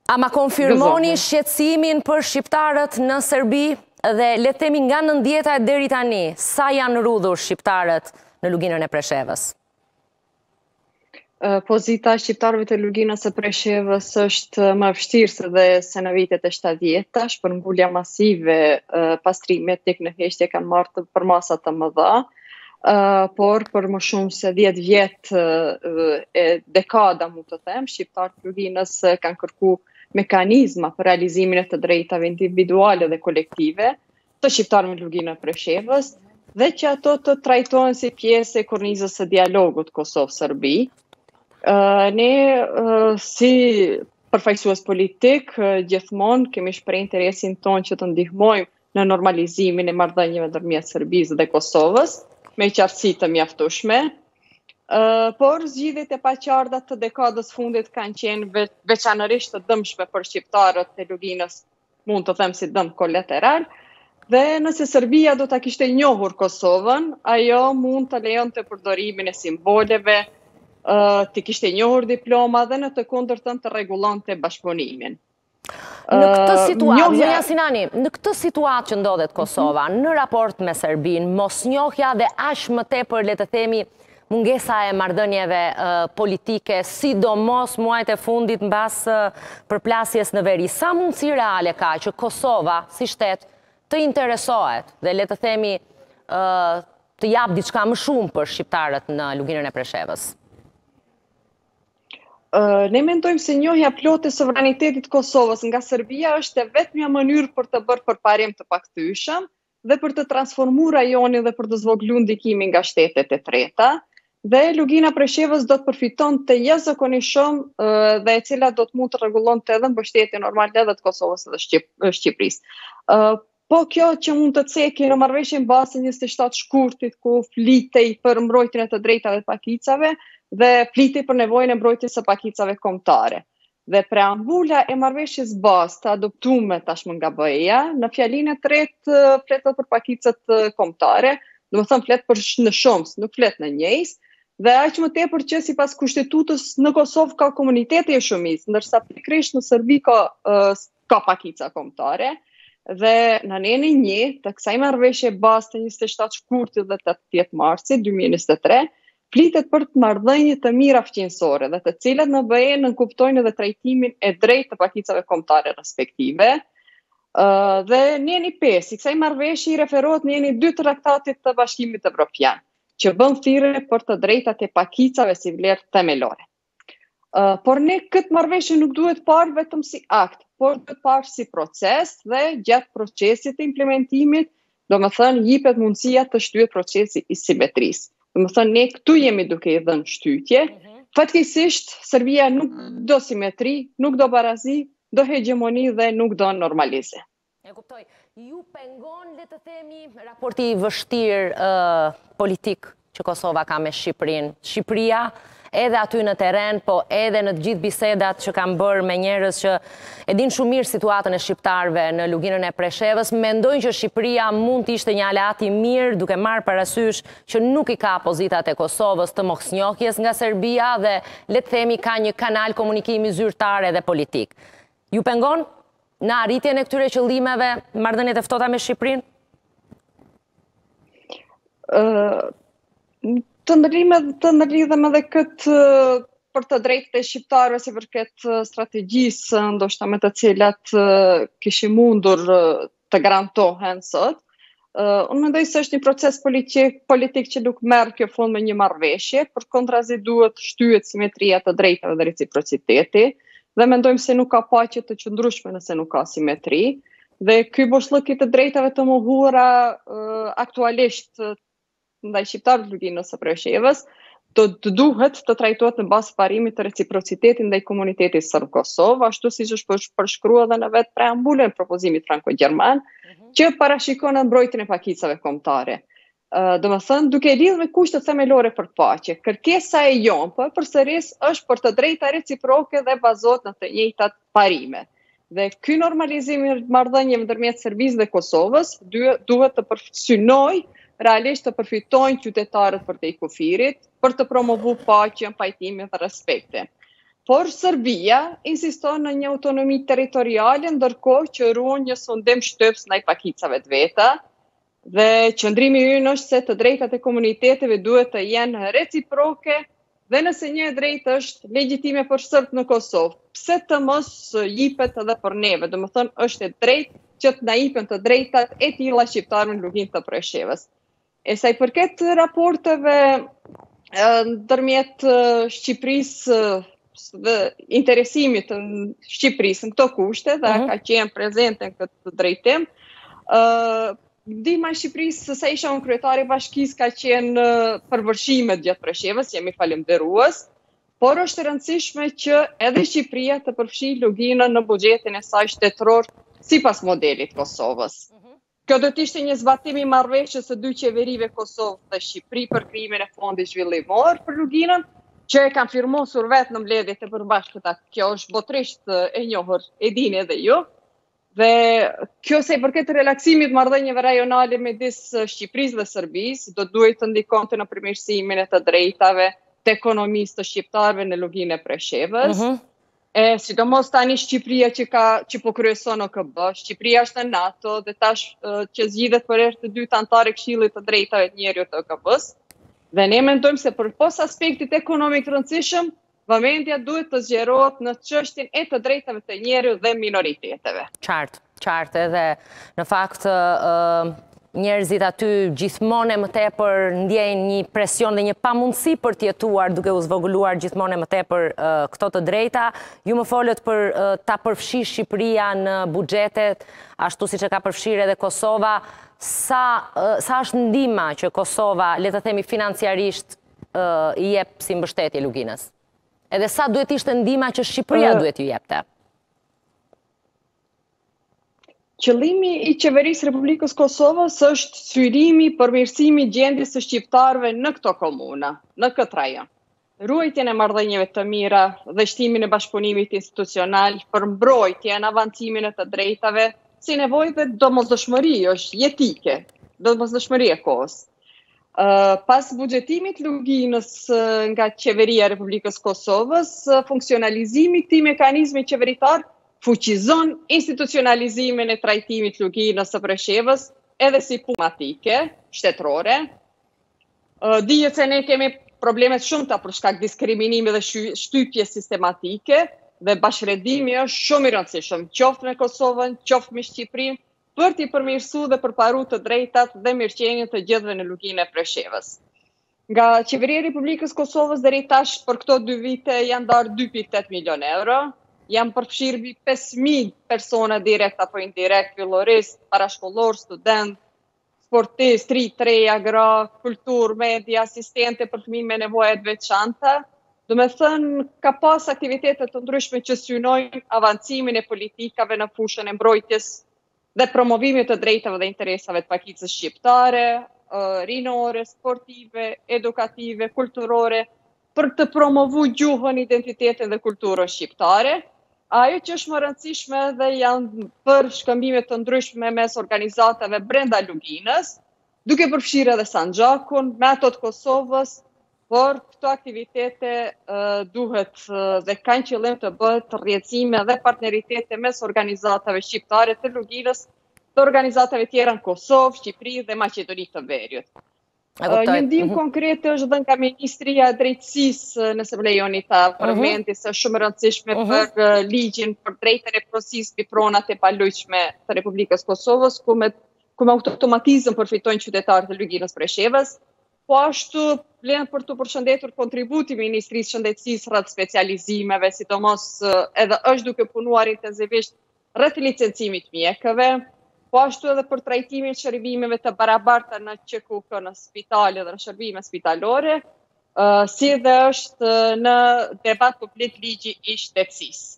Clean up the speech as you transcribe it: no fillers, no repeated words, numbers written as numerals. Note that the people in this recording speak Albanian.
A ma konfirmoni shqetësimin për shqiptarët në Serbi dhe le të themi nga 90-ta deri tani, sa janë rrudhur shqiptarët në luginën e Preshevës? Pozita e shqiptarëve të luginës së Preshevës është më vështirë se në vitet e 70-tash, për mbulja masive pastrimet tek në heqje kanë marrë për masa të mëdha, por për më shumë se 10 vjetë e dekada, mund të them, shqiptarët të luginës kanë kërku mekanizma për realizimin e të drejtave individuale dhe kolektive të shqiptarëve në luginën e Preshevës dhe që ato të trajtohen si pjesë e kornizës së dialogut Kosovë-Serbi. Ne, si përfaqësues politik, gjithmonë kemi shprehur interesin tonë që të ndihmojmë në normalizimin e marrëdhënieve ndërmjet Serbisë dhe Kosovës, me qartësi të mjaftueshme, por zgjidhjet e paqarta të dekadës fundit kanë qenë veçanërisht të dëmshme për shqiptarët e luginës, mund të them si dëm kolateral, dhe nëse Serbia do ta kishte njohur Kosovën, ajo mund të lejonte përdorimin e simboleve, të kishte njohur diploma dhe në të kundërtën të rregullonte bashkëpunimin. Në këtë situatë, zonja Sinani, në këtë situatë që ndodhet Kosova, në raport me Serbinë, mosnjohja dhe aq më tepër, le të themi, mungesa e marrëdhënieve politike, sidomos muajt e fundit mbas përplasjes në veri, sa mundësi reale ka që Kosova, si shtet, të interesohet dhe le të themi të jap diçka më shumë për shqiptarët në luginën e Preshevës? Ne mendojmë se njohja plotë e sovranitetit Kosovës nga Serbia është e vetmja mënyrë për të bërë përparim të pakthyeshëm dhe për të transformuar rajonin dhe për të zvogëluar ndikimin nga shtetet e treta. Dhe lugina Preshevës do të përfiton të jashtëzakonisht shumë dhe e cila do të mund të rregullonte edhe mbështetjen normale edhe të Kosovës dhe Shqipërisë. Po kjo që mund të cekë në marrëveshjen bazë 27 shkurtit ku flitej për mbrojtjen e të drejtave të pakicave dhe flitej për nevojën e mbrojtjes së pakicave kombëtare. Dhe preambula e marrëveshjes bazë të adoptuar tashmë nga BE-ja, në fjalinë e tretë flet për pakicat kombëtare, domethënë flet për në Shomës, nuk flet në Njejs, dhe aq më tepër që sipas kushtetutës në Kosovë ka komunitete e shumicë, ndërsa pikërisht në Serbi ka pakica kombëtare. Dhe në anenin 1 të kësaj marrëveshje bazë të 27 shkurtit dhe 18 marsit 2023, flitet për të marrëdhënie të mira fqinjësore dhe të cilat në BE nënkuptojnë edhe trajtimin e drejtë të pakicave kombëtare respektive. Dhe njeni 5 i kësaj marrëveshje i referohet njeni 2 të traktatit të Bashkimit Evropian, që bën thirrje për të drejtat e pakicave si vlerë themelore. Por ne këtë marrëveshje nuk duhet parë vetëm si akt, por duhet parë si proces dhe gjatë procesit të implementimit, domethënë jepet mundësia të shtyhet procesi i simetrisë. Domethënë ne këtu jemi duke i dhënë shtytje. Fatkeqësisht Serbia nuk do simetri, nuk do barazi, do hegemoni dhe nuk do normalize. E kuptoj. Ju pengon, le të themi, raporti i vështirë politik që Kosova ka me Shqipërinë. Shqipëria edhe aty në teren, po edhe në të gjithë bisedat që kam bërë me njerëz që e din shumë mirë situatën e shqiptarëve në luginën e Preshevës, mendojnë që Shqipëria mund të ishte një aleat i mirë duke marrë parasysh që nuk i ka pozitat e Kosovës të mosnjohjes nga Serbia dhe le të themi ka një kanal komunikimi zyrtar edhe politik. Ju pengon në arritjen e këtyre qëllimeve marrëdhëniet e ftohta me Shqipërinë? Të ndërlidhem edhe këtë për të drejtë e shqiptarëve si përket strategjisë, ndoshta me të cilat kishim mundur të garantohen sot. Unë mendoj se është një proces politik që nuk merr kjo fund me një marrëveshje, përkundrazi duhet shtyhet simetria të drejtave dhe reciprociteti, dhe mendojmë se nuk ka paqe të qëndrueshme nëse nuk ka simetri, dhe ky boshllëk i të drejtave të mohuara aktualisht ndaj shqiptarëve të luginës së Preshevës, të duhet të trajtohet në bazë parimit të reciprocitetit ndaj komunitetit serb Kosovë, ashtu siç është përshkruar edhe në vetë preambulën e propozimit franko-gjerman, që parashikon mbrojtjen e pakicave kombëtare. Domethënë, duke lidhur me kushtet themelore për paqe, kërkesa e jonë përsëris është për të drejta reciproke dhe bazohet në të njëjtat parime. Dhe ky normalizim i marrëdhënieve ndërmjet Serbisë dhe Kosovës duhet të synojë realisht të përfitojnë qytetarët për te i kufirit, për të promovu paqen, pajtimin dhe respektin. Por Serbia insiston në një autonomi territoriale, ndërkohë që ruan një sundim shtyps ndaj pakicave të veta, dhe qëndrimi ynë është se të drejtat e komuniteteve duhet të jenë reciproke, dhe nëse një drejtë është legjitime për serbët në Kosovë, pse të mos jipet edhe për neve? Domethënë është e drejtë që të na jipen të drejtat e tilla shqiptarëve në luginën të Preshevës. E sa i përket raporteve ndërmjet Shqipërisë dhe interesimit në Shqipërisë në këto kushte, dhe ka qenë prezente në këtë drejtim, ndihma e Shqipërisë sa isha unë kryetari i bashkisë ka qenë përvërshime gjatë Preshevës, jemi falënderues, por është e rëndësishme që edhe Shqipëria të përfshijë luginën në buxhetin e saj shtetëror sipas modelit Kosovës. Kjo do të ishte një zbatim i marrëveshjes së dy qeverive Kosovë dhe Shqipëri për krijimin e fondit zhvillimor për luginën, që e kanë firmosur vetë në mbledhjet e përbashkëta. Kjo është botërisht e njohur, e dini edhe ju. Dhe kjo se i përket relaksimit marrëdhënieve rajonale midis Shqipërisë dhe Serbisë, do duhet të ndikon në përmirësimin e të drejtave të ekonomisë të shqiptarëve në luginën e Preshevës. Sidomos tani Shqipëria që po kryeson OKB, Shqipëria është në NATO dhe tash që zgjidhet për herë të dytë antare Këshillit të Drejtave të Njerëzit të OKB-s. Dhe ne mendojmë se përpos aspektit ekonomik të rëndësishëm, vëmendja duhet të zgjerohet në çështjen e të drejtave të njerëzit dhe minoriteteve. Qartë, edhe në fakt njerëzit aty gjithmonë më tepër ndjejnë një presion dhe një pamundësi për të jetuar duke u zvogëluar gjithmonë më tepër këto të drejta. Ju më folët për ta përfshirë Shqipëria në buxhetet, ashtu siç e ka përfshirë edhe Kosova. Sa është ndihma që Kosova, le të themi financiarisht, i jep si mbështetje luginës? Edhe sa duhet ishte ndihma që Shqipëria duhet ju jepte? Qëllimi i qeverisë Republikës Kosovës është syrimi, përmirësimi gjendjes së shqiptarëve në këto komuna, në këtë rajon. Ruajtjen e marrëdhënieve të mira dhe shtimin e bashkëpunimit institucional për mbrojtjen, avancimin e të drejtave, si nevojë dhe domosdoshmëri është jetike, domosdoshmëri e kohës. Pas buxhetimit luginës nga qeveria e Republikës Kosovës, funksionalizimi i këtij mekanizmi qeveritar fuqizon institucionalizimin e trajtimit luginës së Preshevës edhe si pumatike, shtetërore. Dihet se ne kemi probleme shumëta për shkak diskriminimi dhe shtypje sistematike, dhe bashkëredimi është shumë i rëndësishëm, qoftë me Kosovën, qoftë me Shqipërinë, për t'i përmirësuar dhe përparuar të drejtat dhe mirëqenien të gjithëve në luginën e Preshevës. Nga qeveria e Republikës Kosovës deri tash për këto 2 vite janë ndarë 2,8 milion euro. Janë përfshirë mbi 5.000 persona direkt apo indirekt, filloristë, parashkollor, student, sportist, rri, agra, kulturë, media, asistente për fëmijë me nevoja të veçanta. Do me thënë, ka pas aktivitetet të ndryshme që synojnë avancimin e politikave në fushën e mbrojtjes dhe promovimit të drejtave dhe interesave të pakicës shqiptare, rinore, sportive, edukative, kulturore, për të promovu gjuhën, identitetin dhe kulturën shqiptare. Ajo që është më rëndësishme dhe janë për shkëmbimet të ndryshme mes organizatave brenda luginës, duke përfshirë edhe Sanxhakun, me ato të Kosovës, por këto aktivitete duhet dhe kanë qëllim të bëhet rrjedhime dhe partneritete mes organizatave shqiptare të luginës, të organizatave tjera në Kosovë, Shqipëri dhe Maqedoni të Veriut. Një ndihmë konkrete është dhe nga Ministria e Drejtësisë, nëse më lejoni ta përmendi, se është shumë rëndësishme për ligjin për drejtën e pronësisë mbi pronat e palojshme të Republikës Kosovës, ku me automatizëm përfitojnë qytetarët e luginës Preshevës. Po ashtu vlen për të përshëndetur kontributi i Ministrisë së Shëndetësisë rreth specializimeve, sidomos edhe është duke punuar intensivisht rreth licencimit mjekëve, po ashtu edhe për trajtimin e shërbimeve të barabarta në QKK, në spitale dhe në shërbime spitalore, si dhe është në debat publik ligji i shtetësisë.